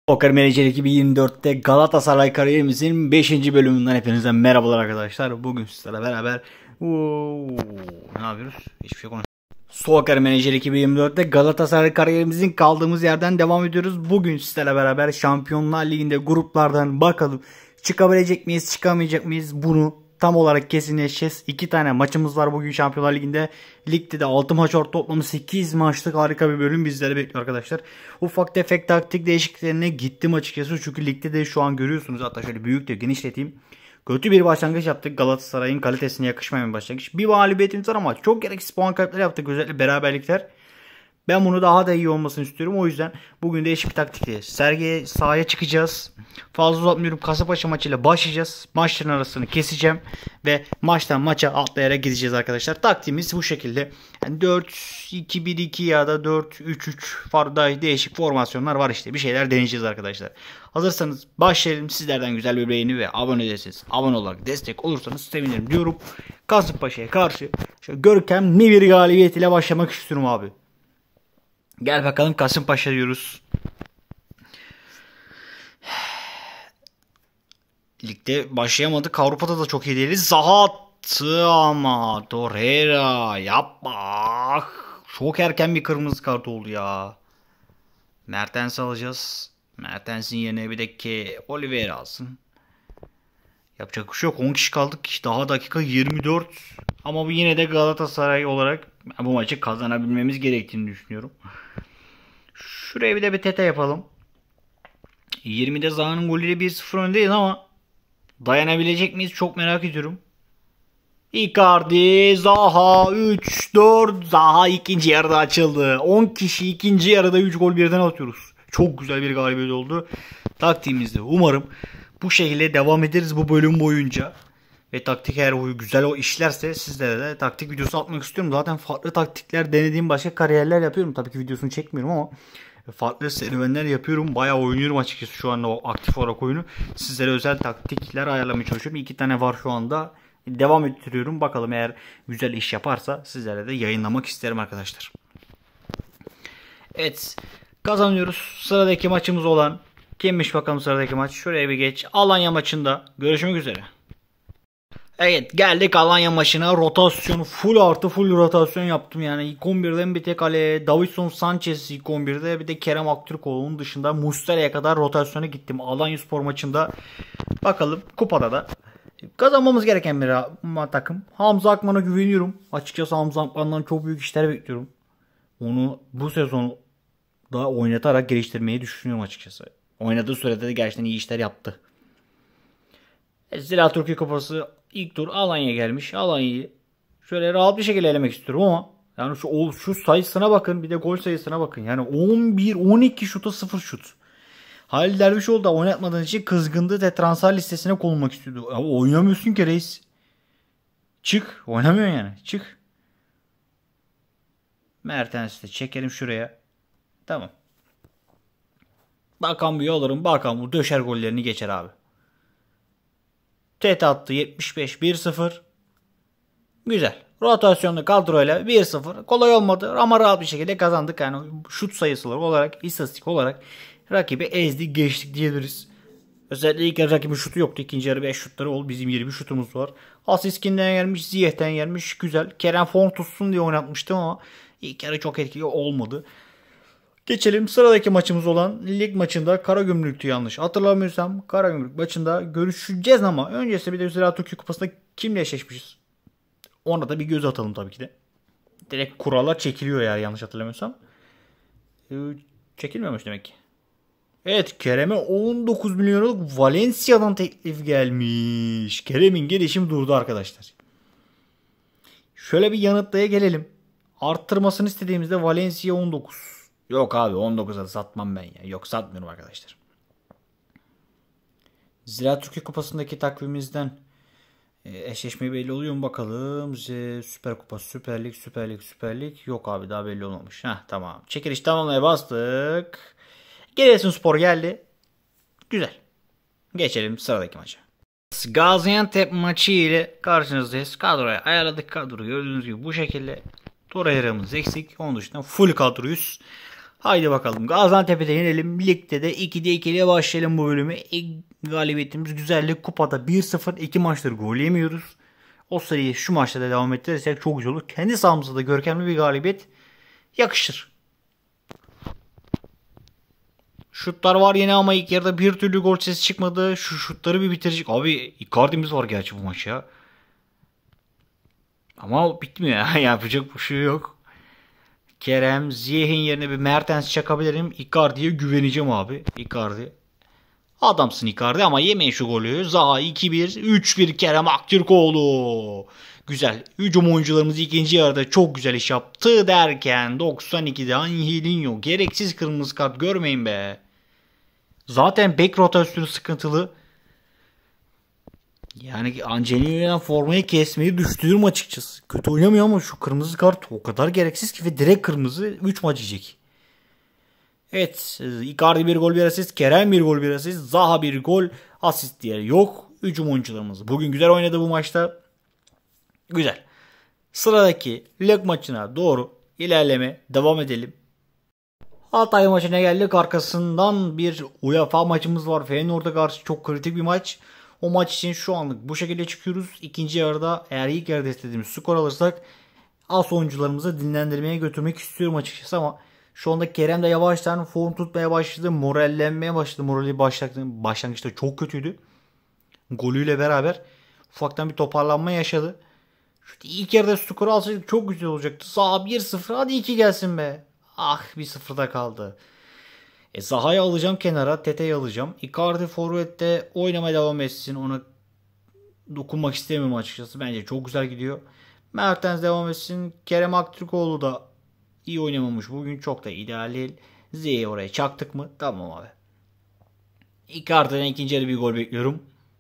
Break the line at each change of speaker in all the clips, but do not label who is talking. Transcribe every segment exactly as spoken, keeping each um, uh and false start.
Poker Manager iki bin yirmi dörtte Galatasaray kariyerimizin beşinci bölümünden hepinize merhabalar arkadaşlar. Bugün sizlerle beraber Oo, ne yapıyoruz? Hiçbir şey konuşmuyoruz. Poker Manager iki bin yirmi dörtte Galatasaray kariyerimizin kaldığımız yerden devam ediyoruz. Bugün sizlerle beraber Şampiyonlar Ligi'nde gruplardan bakalım çıkabilecek miyiz, çıkamayacak mıyız, bunu tam olarak kesinleşeceğiz. İki tane maçımız var bugün Şampiyonlar Ligi'nde. Ligde de altı maç var, toplamı sekiz maçlık harika bir bölüm bizleri bekliyor arkadaşlar. Ufak tefek taktik değişikliklerine gittim açıkçası. Çünkü ligde de şu an görüyorsunuz, hatta şöyle büyük de genişleteyim. Kötü bir başlangıç yaptık. Galatasaray'ın kalitesine yakışmayan bir başlangıç. Bir mağlubiyetimiz var ama çok gereksiz puan kayıpları yaptık. Özellikle beraberlikler. Ben bunu daha da iyi olmasını istiyorum. O yüzden bugün değişik bir taktikle sergiye sahaya çıkacağız. Fazla uzatmıyorum. Kasımpaşa maçıyla başlayacağız. Maçların arasını keseceğim. Ve maçtan maça atlayarak gideceğiz arkadaşlar. Taktiğimiz bu şekilde. Yani dört iki bir iki ya da dört üç üç farklı değişik formasyonlar var işte. Bir şeyler deneyeceğiz arkadaşlar. Hazırsanız başlayalım. Sizlerden güzel bir beğeni ve abone değilseniz abone olarak destek olursanız sevinirim diyorum. Kasımpaşa'ya karşı şöyle görkemli bir galibiyet ile başlamak istiyorum abi. Gel bakalım Kasımpaşa diyoruz. Ligde başlayamadık. Avrupa'da da çok iyi değiliz. Zaha attı ama Torreira yapma. Çok erken bir kırmızı kart oldu ya. Mertens alacağız. Mertens'in yerine bir de ki Oliveira alsın. Yapacak bir şey yok. on kişi kaldık. Daha dakika yirmi dört. Ama bu yine de Galatasaray olarak bu maçı kazanabilmemiz gerektiğini düşünüyorum. Şuraya bir de bir tete yapalım. yirmide Zaha'nın golüyle bir sıfır öndeyiz ama dayanabilecek miyiz çok merak ediyorum. Icardi, Zaha üç dört. Zaha ikinci yarıda açıldı. on kişi ikinci yarıda üç gol birden atıyoruz. Çok güzel bir galibiyet oldu. Taktiğimizde umarım bu şekilde devam ederiz bu bölüm boyunca. Ve taktik eğer güzel o işlerse sizlere de taktik videosu atmak istiyorum. Zaten farklı taktikler denediğim başka kariyerler yapıyorum. Tabii ki videosunu çekmiyorum ama farklı serüvenler yapıyorum. Bayağı oynuyorum açıkçası şu anda o aktif olarak oyunu. Sizlere özel taktikler ayarlamaya çalışıyorum. İki tane var şu anda. Devam ettiriyorum. Bakalım eğer güzel iş yaparsa sizlere de yayınlamak isterim arkadaşlar. Evet. Kazanıyoruz. Sıradaki maçımız olan kimmiş bakalım sıradaki maç. Şuraya bir geç. Alanya maçında görüşmek üzere. Evet geldik Alanya maçına. Rotasyonu full artı full rotasyon yaptım yani. İlk on birden bir tek Ale, Davinson Sanchez ilk on birde, bir de Kerem Aktürkoğlu'nun dışında Muslera'ya kadar rotasyona gittim. Alanyaspor maçında bakalım kupada da kazanmamız gereken bir takım. Hamza Akman'a güveniyorum. Açıkçası Hamza Akman'dan çok büyük işler bekliyorum. Onu bu sezon da oynatarak geliştirmeyi düşünüyorum açıkçası. Oynadığı sürede de gerçekten iyi işler yaptı. Zira Türkiye Kupası ilk tur Alanya gelmiş. Alanya'yı şöyle rahat bir şekilde elemek istiyorum ama yani şu şu sayısına bakın, bir de gol sayısına bakın. Yani on bir on iki şuta sıfır şut. Halil Dervişoğlu da oynatmadığın için kızgındı ve transfer listesine konulmak istiyordu. Ya oynamıyorsun ki reis. Çık. Oynamıyorsun yani. Çık. Mertens'i de çekelim şuraya. Tamam. Bakan bir alırım. Bakan bu döşer gollerini geçer abi. Tete attı yetmiş beş bir sıfır. Güzel. Rotasyonlu kadroyla bir sıfır. Kolay olmadı ama rahat bir şekilde kazandık. Yani şut sayısı olarak, istatistik olarak rakibi ezdi geçtik diyebiliriz. Özellikle ilk yarı rakibin şutu yoktu. İkinci yarı beş şutları oldu. Bizim yirmi şutumuz var. Asiskin'den gelmiş, Ziyeh'ten gelmiş. Güzel. Kerem form tutsun diye oynatmıştım ama ilk yarı çok etkili olmadı. Geçelim sıradaki maçımız olan lig maçında Karagümrük'tü yanlış hatırlamıyorsam. Karagümrük maçında görüşeceğiz ama öncesinde bir de Zira Türkiye Kupası'nda kimle eşleşmişiz? Ona da bir göz atalım tabii ki de. Direkt kurallar çekiliyor eğer yanlış hatırlamıyorsam. Ee, çekilmiyormuş demek ki. Evet, Kerem'e on dokuz milyonluk Valencia'dan teklif gelmiş. Kerem'in gelişimi durdu arkadaşlar. Şöyle bir yanıtlaya gelelim. Arttırmasını istediğimizde Valencia on dokuz. Yok abi on dokuza satmam ben ya. Yok satmıyorum arkadaşlar. Zira Türkiye Kupası'ndaki takvimimizden eşleşme belli oluyor mu bakalım. Süper Kupa, Süper Lig, Süper Lig, Süper Lig. Yok abi daha belli olmamış. Heh, tamam. Çekiliş tamamlamaya bastık. Giresunspor geldi. Güzel. Geçelim sıradaki maça. Gaziantep maçı ile karşınızdayız. Kadroya ayarladık. Kadroyu gördüğünüz gibi bu şekilde. Torreira'mız eksik. Onun dışında full kadroyuz. Haydi bakalım. Gaziantep'te yenelim. Ligde de ikide ikiliye başlayalım bu bölümü. İlk galibiyetimiz güzellik. Kupada bir sıfır. iki maçtır gol yemiyoruz. O seriyi şu maçta da devam ettirirsek çok güzel olur. Kendi sahamızda da görkemli bir galibiyet yakışır. Şutlar var yine ama ilk yarıda bir türlü gol sesi çıkmadı. Şu şutları bir bitirecek. Abi Icardi'miz var gerçi bu maç ya. Ama bitmiyor ya. Yapacak bir şey yok. Kerem, Ziyech'in yerine bir Mertens çakabilirim. Icardi'ye güveneceğim abi. Icardi. Adamsın Icardi ama yemeyin şu golü. Zaha iki bir. üç bir Kerem Aktürkoğlu. Güzel. Hücum oyuncularımız ikinci yarıda çok güzel iş yaptı derken doksan ikide Angelinho gereksiz kırmızı kart görmeyin be. Zaten bek rotasyonu sıkıntılı. Yani Angelino'dan formayı kesmeyi düştüğüm açıkçası. Kötü oynamıyor ama şu kırmızı kart o kadar gereksiz ki ve direkt kırmızı üç maç yiyecek. Evet. Icardi bir gol bir asist. Kerem bir gol bir asist. Zaha bir gol asist diye yok. Hücum oyuncularımız bugün güzel oynadı bu maçta. Güzel. Sıradaki lig maçına doğru ilerleme devam edelim. Hatay maçına geldik. Arkasından bir UEFA maçımız var. Feyenoord'a karşı çok kritik bir maç. O maç için şu anlık bu şekilde çıkıyoruz. İkinci yarıda eğer ilk yarıda istediğimiz skor alırsak as oyuncularımızı dinlendirmeye götürmek istiyorum açıkçası ama şu anda Kerem de yavaştan form tutmaya başladı. Morallenmeye başladı. Morali başlangıçta çok kötüydü. Golüyle beraber ufaktan bir toparlanma yaşadı. Şu ilk yarıda skoru alsaydık çok güzel olacaktı. Zaha bir sıfır hadi iki gelsin be. Ah bir sıfırda kaldı. E, Zaha'yı alacağım kenara. Tete'yi alacağım. Icardi forvette oynamaya devam etsin. Ona dokunmak istemiyorum açıkçası. Bence çok güzel gidiyor. Mertens devam etsin. Kerem Aktürkoğlu da iyi oynamamış. Bugün çok da ideal değil. Z'yi oraya çaktık mı? Tamam abi. Icardi'den ikinci yarı bir gol bekliyorum.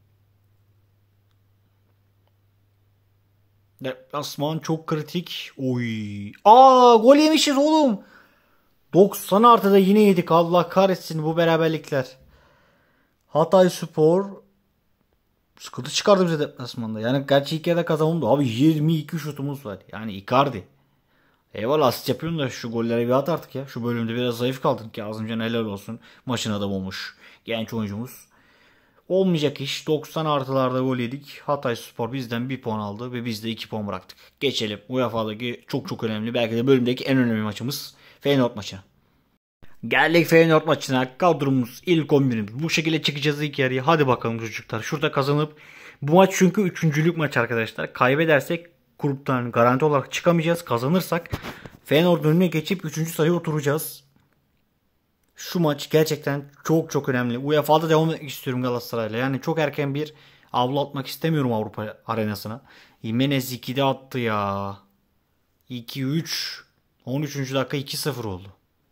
Deplasman çok kritik. Oy. Aa gol yemişiz oğlum. doksan artıda yine yedik. Allah kahretsin bu beraberlikler. Hatayspor sıkıntı çıkardı bize deplasmanda. Yani gerçi ilk yarıda kazanıldı. Abi yirmi iki şutumuz var. Yani Icardi. Eyvallah asist yapıyorsun da şu gollere bir at artık ya. Şu bölümde biraz zayıf kaldın ki Azimcan helal olsun. Maçın adamı olmuş. Genç oyuncumuz. Olmayacak iş. doksan artılarda gol yedik. Hatayspor bizden bir puan aldı ve biz de iki puan bıraktık. Geçelim. U E F A'daki çok çok önemli. Belki de bölümdeki en önemli maçımız. Feyenoord maçı. Geldik Feyenoord maçına. Kadromuz ilk on birimiz. Bu şekilde çıkacağız ilk yarıya. Hadi bakalım çocuklar. Şurada kazanıp bu maç çünkü üçüncülük maç arkadaşlar. Kaybedersek gruptan garanti olarak çıkamayacağız. Kazanırsak Feyenoord'un önüne geçip üçüncü sıraya oturacağız. Şu maç gerçekten çok çok önemli. U E F A'da devam etmek istiyorum Galatasaray'la. Yani çok erken bir avlu atmak istemiyorum Avrupa arenasına. Jimenez ikide attı ya. iki üç. on üçüncü dakika iki sıfır oldu.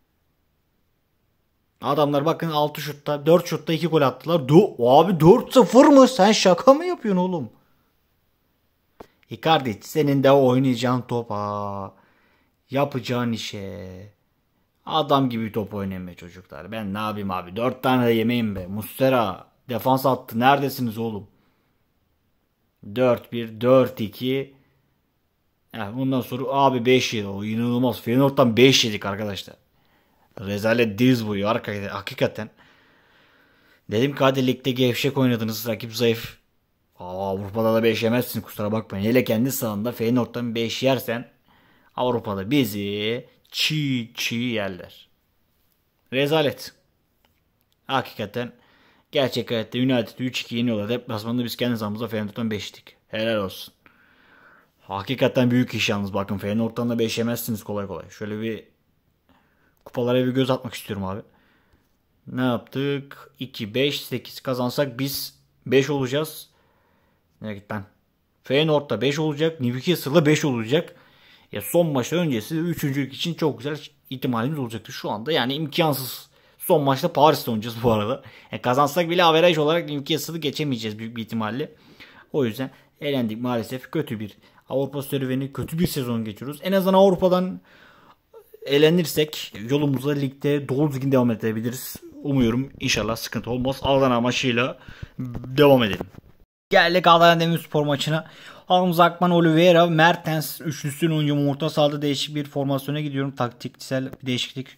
Adamlar bakın altı şutta dört şutta iki gol attılar. Do abi dört sıfır mı? Sen şaka mı yapıyorsun oğlum? Icardi senin de oynayacağın topa. Yapacağın işe. Adam gibi top oynamıyor çocuklar. Ben ne yapayım abi? dört tane de yemeyim be. Muslera defans attı. Neredesiniz oğlum? dört bir dört iki. Yani bundan sonra abi beş yedi. O inanılmaz. Feyenoord'dan beş yedik arkadaşlar. Rezalet diz boyu arkadaşlar. Hakikaten. Dedim ki hadi ligde gevşek oynadınız. Rakip zayıf. Aa, Avrupa'da da beş yemezsin kusura bakmayın. Hele kendi sahanda Feyenoord'dan beş yersen Avrupa'da bizi çiğ çiğ yerler. Rezalet. Hakikaten gerçek hayatta United'ı üç iki yeniyorlar. Deplasmanda biz kendi sahamızda Feyenoord'dan beştik. Helal olsun. Hakikaten büyük iş yalnız bakın. Feyenoord'dan da beş yemezsiniz kolay kolay. Şöyle bir kupalara bir göz atmak istiyorum abi. Ne yaptık? iki beş sekiz kazansak biz beş olacağız. Ne git ben. Feyenoord'da beş olacak. Newcastle'da beş olacak. Ya son maçta öncesi üçüncülük için çok güzel ihtimalimiz olacaktı şu anda. Yani imkansız. Son maçta Paris'te oynayacağız bu arada. Yani kazansak bile averaj olarak Newcastle'ı geçemeyeceğiz büyük bir ihtimalle. O yüzden elendik maalesef. Kötü bir Avrupa serüveni, kötü bir sezon geçiyoruz. En azından Avrupa'dan elenirsek yolumuza ligde dolu düzgün devam edebiliriz. Umuyorum inşallah sıkıntı olmaz. Adana maçıyla devam edelim. Geldik Adana Demirspor maçına. Hamza Akman, Oliveira, Mertens üçlüsünün oyuncu orta sahada değişik bir formasyona gidiyorum. Taktiksel bir değişiklik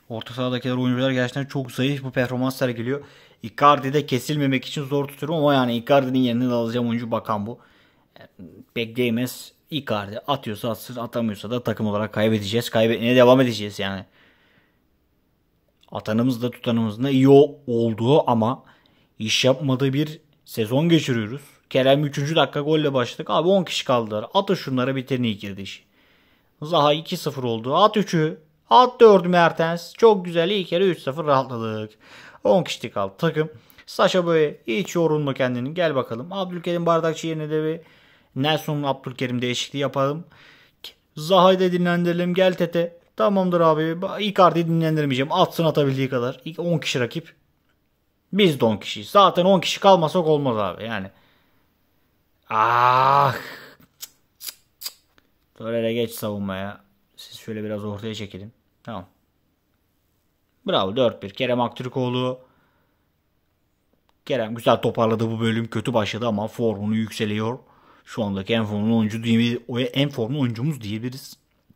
Orta sahadakiler oyuncular gerçekten çok zayıf bu performans sergiliyor. Icardi'de kesilmemek için zor tutuyorum ama yani Icardi'nin yerine de alacağım oyuncu bakan bu. Pek değmez. Icardi atıyorsa atsın, atamıyorsa da takım olarak kaybedeceğiz. Kaybetmeye devam edeceğiz yani. Atanımız da tutanımız da iyi olduğu ama iş yapmadığı bir sezon geçiriyoruz. Kerem üçüncü dakika golle başladık. Abi on kişi kaldılar. Atın şunlara bitirin ilk girdi işi. Zaha iki sıfır oldu. At üçü. At dördü Mertens. Çok güzel. İlk kere üç sıfır rahatladık. on kişi kaldı takım. Saşa böyle hiç yorulma kendini. Gel bakalım. Abdülkerim Bardakçı yerine de bir Nelson Abdülkerim değişikliği yapalım. Zaha'yı da dinlendirelim. Gel Tete. Tamamdır abi. Icardi'yi dinlendirmeyeceğim. Atsın atabildiği kadar. İlk on kişi rakip. Biz de on kişiyiz. Zaten on kişi kalmasak olmaz abi. Yani. Ah. Torreira geç savunmaya. Siz şöyle biraz ortaya çekelim. Tamam. Bravo dört bir. Kerem Aktürkoğlu. Kerem güzel toparladı bu bölüm. Kötü başladı ama formunu yükseliyor. Şu andaki en formlu oyuncu diyebiliriz. En formlu oyuncumuz diyebiliriz.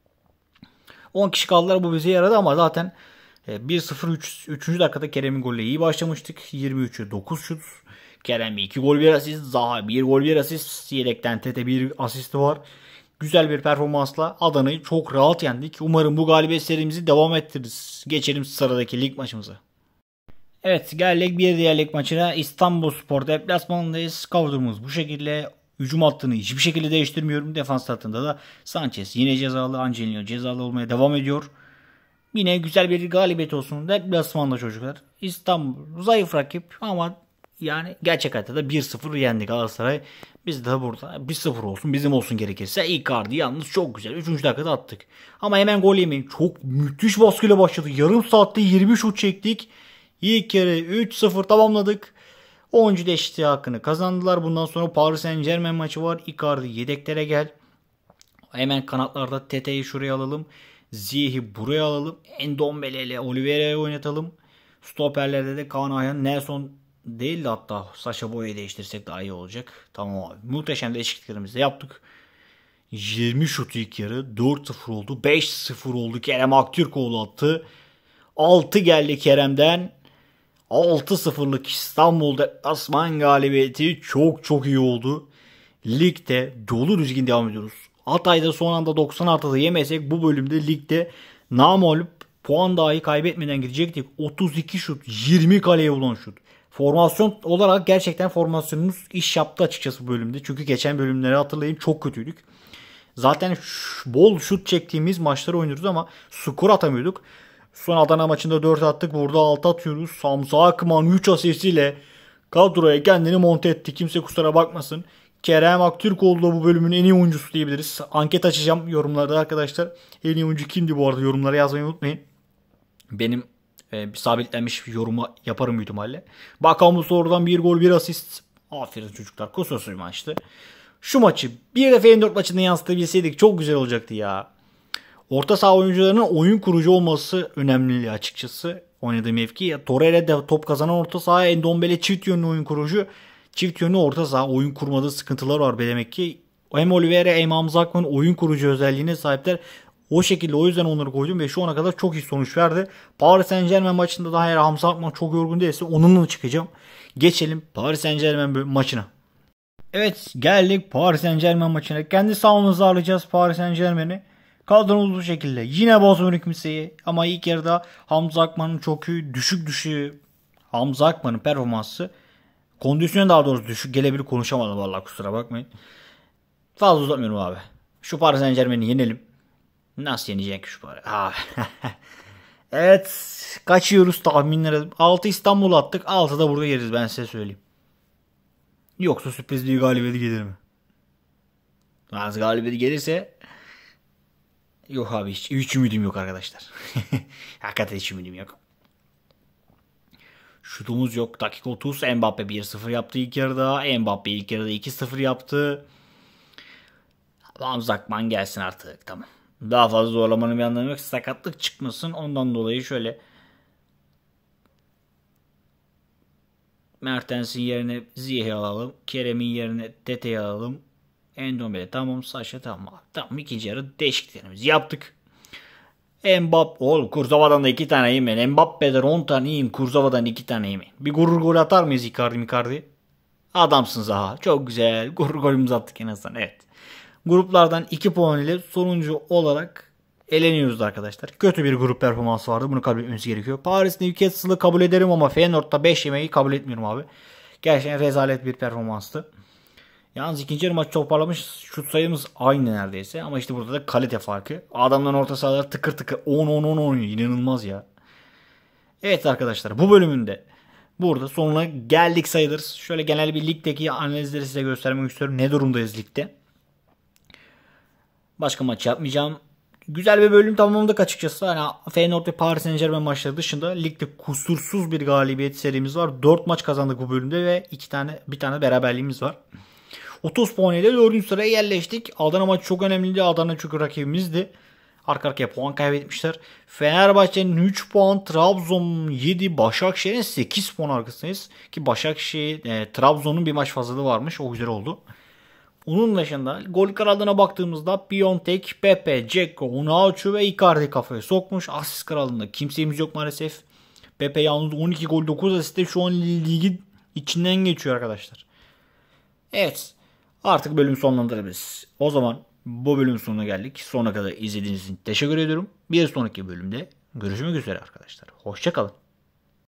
on kişi kaldılar, bu bize yaradı ama zaten bir sıfır üç. üçüncü dakikada Kerem'in golüyle iyi başlamıştık. yirmi üçe dokuz şut. Kerem iki gol bir asist. Zaha bir gol bir asist. Yedekten Tete bir asisti var. Güzel bir performansla Adana'yı çok rahat yendik. Umarım bu galibiyet serimizi devam ettiririz. Geçelim sıradaki lig maçımıza. Evet, geldik bir diğer lig maçına. İstanbulspor deplasmanındayız. Kadromuz bu şekilde. Hücum hattını hiçbir şekilde değiştirmiyorum. Defans hattında da Sanchez yine cezalı. Angelino cezalı olmaya devam ediyor. Yine güzel bir galibiyet olsun. Deplasmanda çocuklar. İstanbul zayıf rakip ama yani gerçek hayatta da bir sıfır yendi Galatasaray. Biz de burada bir sıfır olsun, bizim olsun gerekirse. Icardi yalnız çok güzel. üçüncü dakikada attık. Ama hemen gol yemeyin. Çok müthiş baskıyla başladı. Yarım saatte yirmi şut çektik. İlk kere üç sıfır tamamladık. oyuncu değişikliği hakkını kazandılar. Bundan sonra Paris Saint Germain maçı var. Icardi yedeklere gel. Hemen kanatlarda Tete'yi şuraya alalım. Ziyech'i buraya alalım. Endombele ile Oliveira'yı oynatalım. Stoperlerde de Kaan Ayhan, Nelson değil de hatta Sacha Boey'i değiştirsek daha iyi olacak. Tamam abi. Muhteşem değişikliklerimizi de yaptık. yirmi şut ilk yarı. dört sıfır oldu. beş sıfır oldu. Kerem Aktürkoğlu attı. altı geldi Kerem'den. altı sıfırlık İstanbul deplasman galibiyeti çok çok iyi oldu. Ligde dolu düzgün devam ediyoruz. Hatay'da son anda doksan artıda yemesek bu bölümde ligde namağlup puan dahi kaybetmeden gidecektik. otuz iki şut, yirmi kaleye bulan şut. Formasyon olarak gerçekten formasyonumuz iş yaptı açıkçası bu bölümde. Çünkü geçen bölümleri hatırlayın, çok kötüydük. Zaten bol şut çektiğimiz maçları oynuyoruz ama skor atamıyorduk. Son Adana maçında dört attık. Burada altı atıyoruz. Hamza Akman üç asistiyle kadroya kendini monte etti. Kimse kusura bakmasın. Kerem Aktürkoğlu da bu bölümün en iyi oyuncusu diyebiliriz. Anket açacağım yorumlarda arkadaşlar. En iyi oyuncu kimdi bu arada, yorumlara yazmayı unutmayın. Benim e, bir sabitlenmiş yorumu yaparım büyük ihtimalle. Bakalım oradan bir gol bir asist. Aferin çocuklar, kusursuz bir maçtı. Şu maçı bir de F dört maçında yansıtabilseydik çok güzel olacaktı ya. Orta saha oyuncularının oyun kurucu olması önemli açıkçası. Oynadığı mevki. Torreira de top kazanan orta saha, Endombele çift yönlü oyun kurucu. Çift yönlü orta saha, oyun kurmada sıkıntılar var demek ki. Hem Oliveira hem Hamza Akman oyun kurucu özelliğine sahipler. O şekilde o yüzden onları koydum ve şu ana kadar çok iyi sonuç verdi. Paris Saint Germain maçında da eğer Hamza Akman çok yorgun değilse onunla çıkacağım. Geçelim Paris Saint Germain maçına. Evet, geldik Paris Saint Germain maçına. Kendi sahamızda ağırlayacağız Paris Saint Germain'i. Kadromuz bu şekilde. Yine bozmuyor kimseyi. Ama ilk yarıda Hamza Akman'ın çok iyi, düşük düşük Hamza Akman'ın performansı, kondisyonu daha doğrusu düşük gelebilir, konuşamadım vallahi, kusura bakmayın. Fazla uzatmıyorum abi. Şu Paris Saint Germain'i yenelim. Nasıl yenecek şu Paris? Abi. Evet, kaçıyoruz tahminlere. altı İstanbul attık. altı da burada yeriz, ben size söyleyeyim. Yoksa sürpriz bir galibiyeti gelir mi? Az galibiyeti gelirse yok abi, hiç, hiç ümidim yok arkadaşlar. Hakikaten hiç ümidim yok. Şutumuz yok. Dakika otuz. Mbappe bir sıfır yaptı ilk yarıda. Mbappe ilk yarıda iki sıfır yaptı. Hamza Akman gelsin artık. Tamam. Daha fazla zorlamanın bir anlamı yok. Sakatlık çıkmasın. Ondan dolayı şöyle Mertens'in yerine Ziyech'i alalım. Kerem'in yerine Tete'yi alalım. Endombele tamam. Saşa tamam. Tamam, ikinci yarı değişikliklerimizi yaptık. Mbappe, oğlum Kurzava'dan da iki tane yemeyin. Mbappe'den on tane yiyeyim. Kurzava'dan iki tane yemeyin. Bir gurur gol atar mıyız Icardi Icardi? Adamsın Zaha. Çok güzel. Gurur golümüzü attık en azından. Evet. Gruplardan iki puan ile sonuncu olarak eleniyoruz arkadaşlar. Kötü bir grup performansı vardı. Bunu kabul etmemiz gerekiyor. Paris Newcastle'ı kabul ederim ama Feyenoord'da beş yemeyi kabul etmiyorum abi. Gerçekten rezalet bir performanstı. Yalnız ikinci yarı maç toparlamış. Şut sayımız aynı neredeyse. Ama işte burada da kalite farkı. Adamların orta sahaları tıkır tıkır on on on oynuyor. İnanılmaz ya. Evet arkadaşlar, bu bölümünde burada sonuna geldik sayılır. Şöyle genel bir ligdeki analizleri size göstermek istiyorum. Ne durumdayız ligde? Başka maç yapmayacağım. Güzel bir bölüm tamamladık açıkçası. Yani Feyenoord ve Paris Saint-Germain maçları dışında ligde kusursuz bir galibiyet serimiz var. dört maç kazandık bu bölümde ve iki tane bir tane beraberliğimiz var. otuz puan ile dördüncü sıraya yerleştik. Adana maçı çok önemliydi. Adana çünkü rakibimizdi. Arka arkaya puan kaybetmişler. Fenerbahçe'nin üç puan, Trabzon yedi, Başakşehir'in sekiz puan arkasındayız. Ki Başakşehir, e, Trabzon'un bir maç fazlalığı varmış. O güzel oldu. Onun dışında gol krallığına baktığımızda Piontek, Pepe, Dzeko, Onaçu ve Icardi kafaya sokmuş. Asist krallığında kimsemiz yok maalesef. Pepe yalnız on iki gol dokuz asiste şu an ligi içinden geçiyor arkadaşlar. Evet. Artık bölümü sonlandırabiliriz. O zaman bu bölümün sonuna geldik. Sonuna kadar izlediğiniz için teşekkür ediyorum. Bir sonraki bölümde görüşmek üzere arkadaşlar. Hoşça kalın.